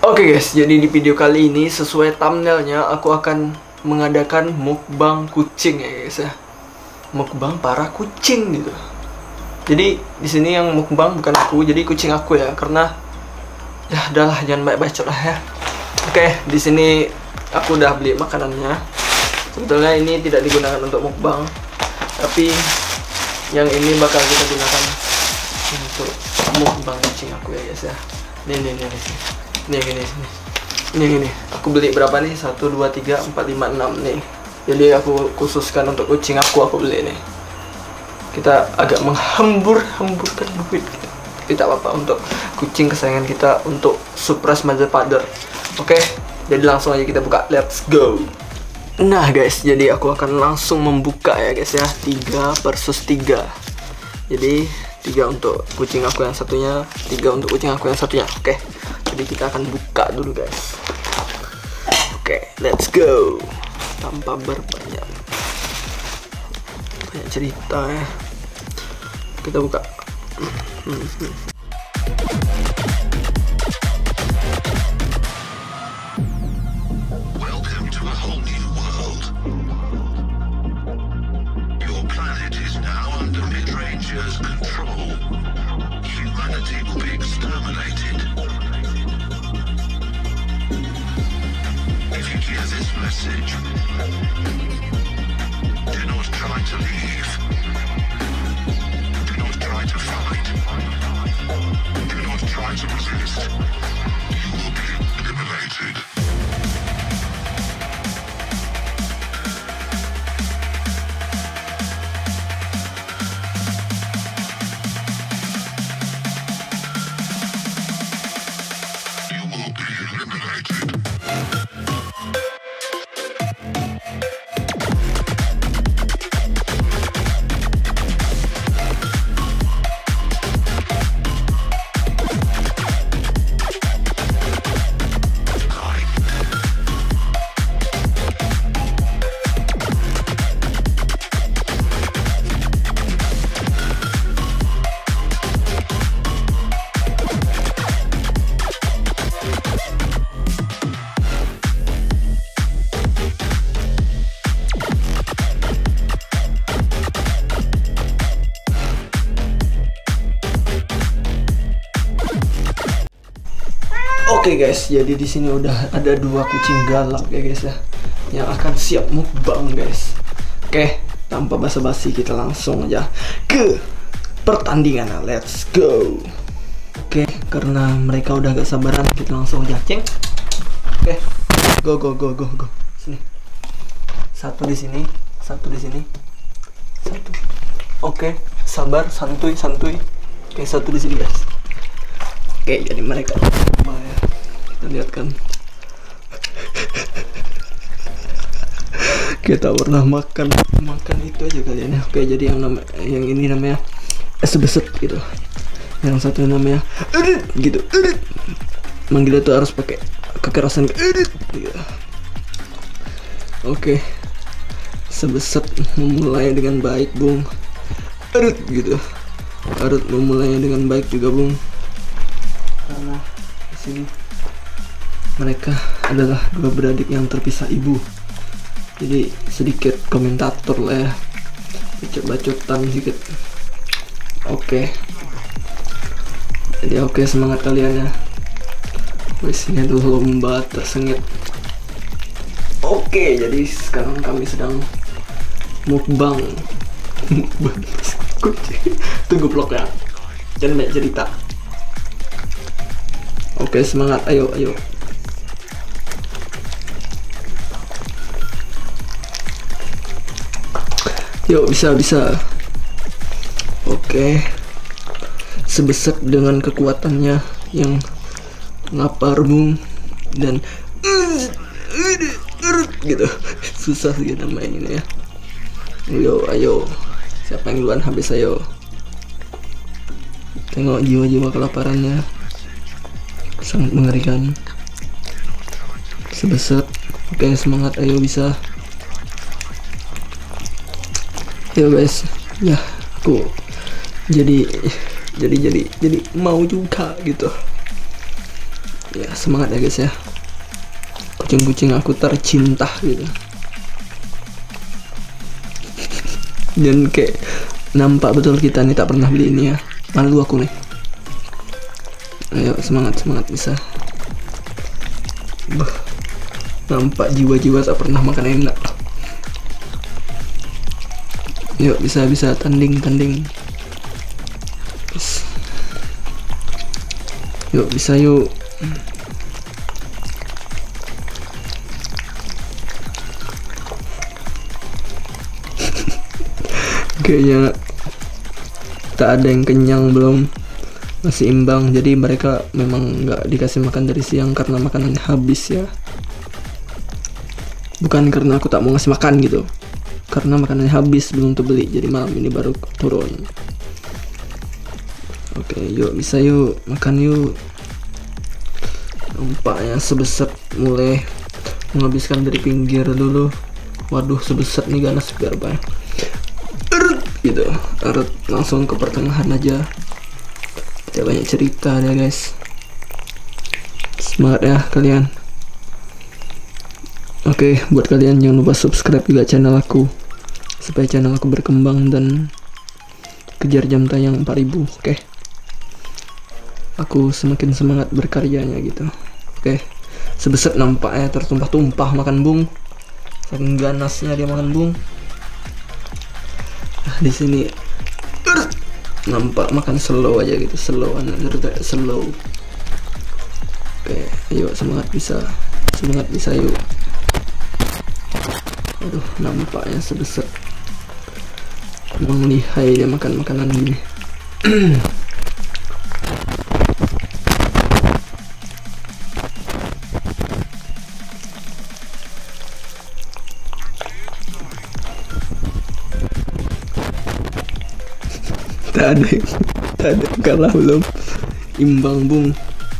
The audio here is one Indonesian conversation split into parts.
Oke guys, jadi di video kali ini sesuai thumbnailnya aku akan mengadakan mukbang kucing ya guys ya. Mukbang para kucing gitu. Jadi di sini yang mukbang bukan aku, jadi kucing aku ya, karena ya udahlah jangan banyak bacot lah ya. Oke, di sini aku udah beli makanannya. Sebetulnya ini tidak digunakan untuk mukbang, tapi yang ini bakal kita gunakan untuk mukbang kucing aku ya guys ya. Ini aku beli berapa nih? 1, 2, 3, 4, 5, 6 nih. Jadi aku khususkan untuk kucing aku beli nih. Kita agak menghambur-hamburkan duit gitu. Tapi tak apa-apa untuk kucing kesayangan kita, untuk surprise mother father. Oke, jadi langsung aja kita buka. Let's go. Nah guys, jadi aku akan langsung membuka ya guys ya. 3 versus 3. Jadi 3 untuk kucing aku yang satunya, 3 untuk kucing aku yang satunya. Oke, jadi kita akan buka dulu guys. Oke, let's go. Tanpa banyak cerita ya, kita buka. Welcome to a whole new world. Your planet is now under Midranger's control. Humanity will be exterminated. If you hear this message, do not try to leave. Do not try to fight. Do not try to resist. You will be eliminated. You will be eliminated. Oke guys, jadi di sini udah ada 2 kucing galak ya guys ya, yang akan siap mukbang guys. Oke, tanpa basa-basi kita langsung aja ke pertandingan. Let's go. Oke, karena mereka udah gak sabaran, kita langsung aja ceng. Oke, go. Sini. Satu di sini, satu di sini. Satu. Oke, sabar, santuy. Oke, satu di sini guys. Oke, jadi mereka ya. Kita lihat kan, kita pernah makan itu aja kalian ya. Oke, jadi yang ini namanya es beset gitu, yang satu namanya gitu. Manggilnya tuh harus pakai kekerasan gitu. Oke, sebeset memulai dengan baik bung, gitu. Harus memulainya dengan baik juga bung, karena di sini mereka adalah 2 beradik yang terpisah ibu. Jadi sedikit komentator lah ya, bacot-bacotan sedikit. Oke. Jadi oke, semangat kalian ya. Wes, ini adalah lomba tersengit. Oke, jadi sekarang kami sedang mukbang kucing. Tunggu vlog ya, jangan banyak cerita. Oke, semangat, ayo. Yuk, bisa. Oke. Sebeset dengan kekuatannya yang lapar bung, dan gitu. Susah sih kita main ini ya. Ayo. Siapa yang duluan habis, ayo. Tengok jiwa-jiwa kelaparannya. Sangat mengerikan. Sebeset. Oke, semangat, ayo, bisa. Ya guys, ya aku jadi mau juga gitu. Ya semangat ya guys ya, kucing-kucing aku tercinta gitu. Dan kayak nampak betul kita nih tak pernah beli ini ya, malu aku nih. Ayo semangat bisa. Nampak jiwa-jiwa tak pernah makan enak. Yuk bisa tanding. Yuk bisa yuk. Kayaknya tak ada yang kenyang belum, masih imbang. Jadi mereka memang nggak dikasih makan dari siang karena makanannya habis ya. Bukan karena aku tak mau ngasih makan gitu, karena makanannya habis belum terbeli. Jadi malam ini baru turun. Oke, yuk bisa yuk makan yuk. Nampaknya sebesar mulai menghabiskan dari pinggir dulu. Waduh sebesar nih ganas biar apa gitu, langsung ke pertengahan aja. Tidak banyak cerita ya guys. Semangat ya kalian. Oke, buat kalian jangan lupa subscribe juga channel aku supaya channel aku berkembang dan kejar jam tayang 4000. Oke, aku semakin semangat berkaryanya gitu. Oke, sebesar nampaknya tertumpah-tumpah makan bung, saking ganasnya dia makan bung. Di sini nampak makan slow aja gitu, slow. Oke, ayo semangat bisa yuk. Aduh, nampaknya sebesar emang lihai dia makan makanan gini. Tak ada kalah belum, imbang bung.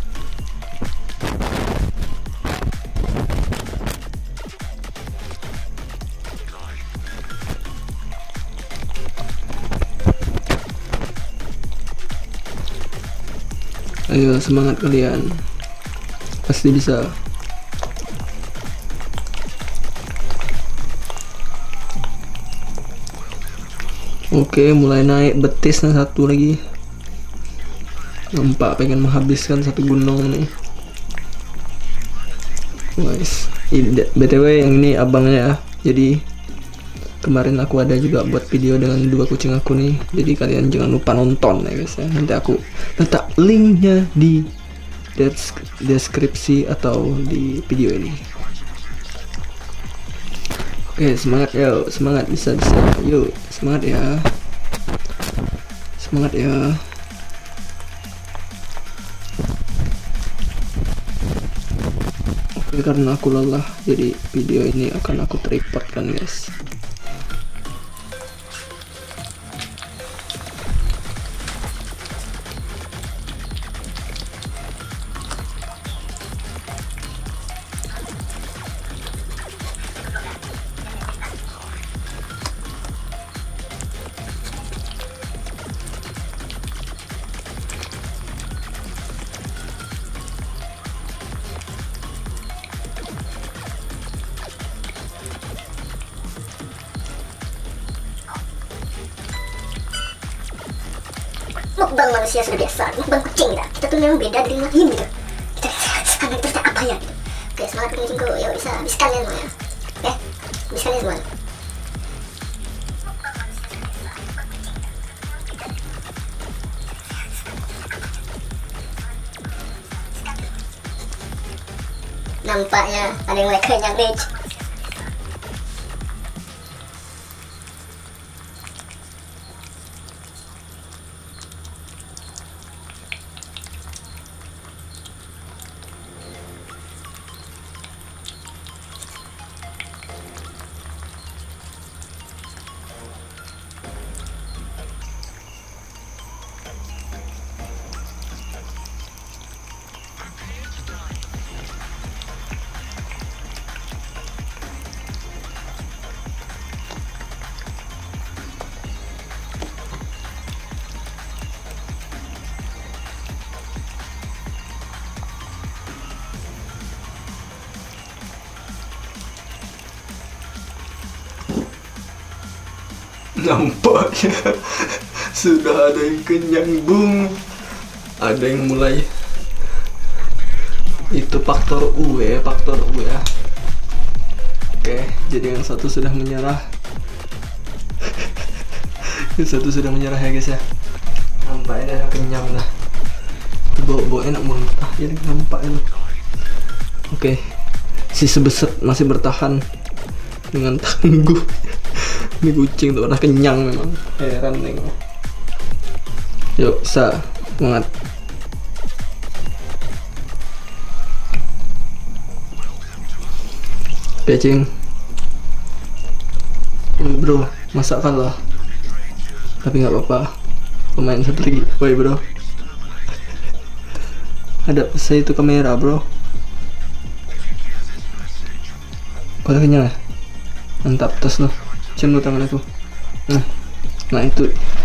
Ayo semangat kalian, pasti bisa. Oke, mulai naik betisnya satu lagi. Nampak pengen menghabiskan satu gunung nih. Guys, BTW yang ini abangnya ya. Jadi kemarin aku ada juga buat video dengan 2 kucing aku nih. Jadi kalian jangan lupa nonton ya guys ya. Nanti aku letak linknya di deskripsi atau di video ini. Oke, semangat ya, semangat bisa. Yuk, semangat ya. Oke, karena aku lelah, jadi video ini akan aku tripod kan guys. Mukbang manusia sudah biasa, mukbang kucing kita tuh memang beda dari yang lain gitu. Kita sekarang terus apa ya gitu. Oke, semangat kucingku, yuk bisa habiskan ya semuanya. Oke, habiskan ya semuanya. Nampaknya ada yang mulai kenyang nih. Nampaknya sudah ada yang kenyang, bung. Ada yang mulai. Itu faktor U ya. Oke, jadi yang satu sudah menyerah. Yang satu sudah menyerah ya guys ya. Nampaknya udah kenyang dah. Bau enak muntah jadi nampaknya. Oke, si sebeset masih bertahan dengan tangguh. Ini kucing tuh udah kenyang memang. Heran nih. Yuk, semangat. Kucing. Ini bro, masa kalah. Tapi nggak apa-apa. Pemain satu lagi. Woi bro. Ada saya itu kamera bro. Kau udah kenyang ya? Mantap, tos loh. Cium lu tangan aku. Nah itu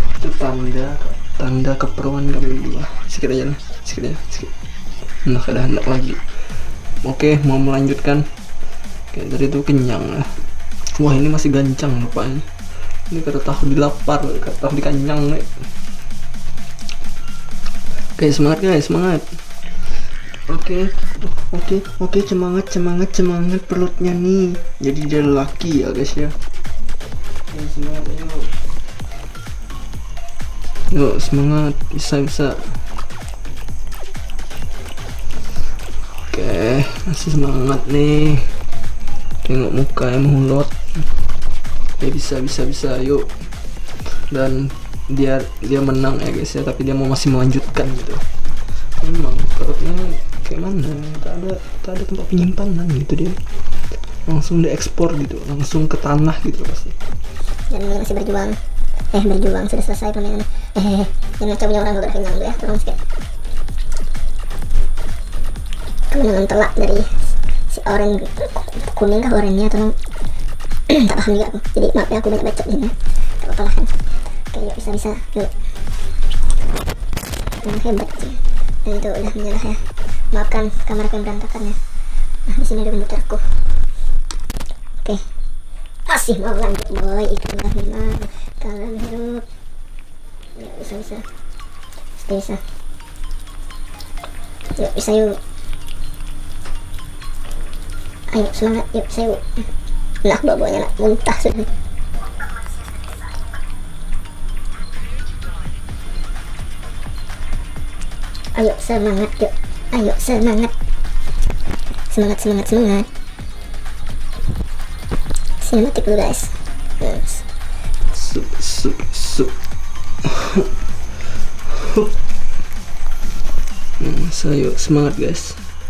tanda keperluan kami berdua. Sedikit aja lah, sedikit. Nah ada hendak lagi. Oke, mau melanjutkan. Oke, dari itu kenyang lah. Wah ini masih gancang rupanya. Ini kata tahu dilapar, kata tahu dikanyang nih. Oke, semangat guys, semangat. Oke, semangat perutnya nih. Jadi dia laki ya guys ya. Semangat yuk semangat, bisa. Oke, masih semangat nih. Tengok muka yang menghulot. Bisa yuk. Dan dia menang ya guys ya, tapi dia masih melanjutkan gitu. Memang perutnya kayak mana, tak ada tempat penyimpanan gitu, dia langsung diekspor gitu, langsung ke tanah gitu pasti. Dan masih berjuang sudah selesai permainan. Yang punya orang udah kenyang ya, tolong sedikit. Kemenangan telak dari si orang kuning kah orangnya, tolong. Tak paham juga aku, jadi maaf ya aku banyak bacot ini ya, tak apa-apa lah kan. Oke yuk, bisa yuk. Memang hebat sih. Dan itu udah menyerah ya. Maafkan kamar yang berantakan ya. Nah di sini ada komputerku. Oke, masih mau lanjut boy. Itulah memang kalian hidup. Ya bisa. Yuk bisa yuk. Ayo semangat yuk, bisa yuk. Nah bawanya nak muntah sudah. Ayo semangat yuk. Ayo semangat. Sinematik dulu guys. Saya semangat guys.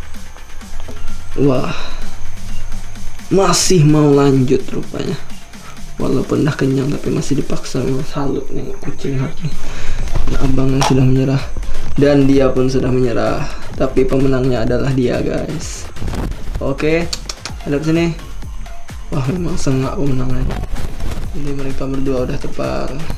Wah, masih mau lanjut rupanya. Walaupun dah kenyang tapi masih dipaksa. Memang salut nih kucing hati. Abang yang sudah menyerah. Dan dia pun sudah menyerah. Tapi pemenangnya adalah dia guys. Oke, hadap sini. Wah memang sengak pemenangnya. Jadi mereka berdua udah tepat.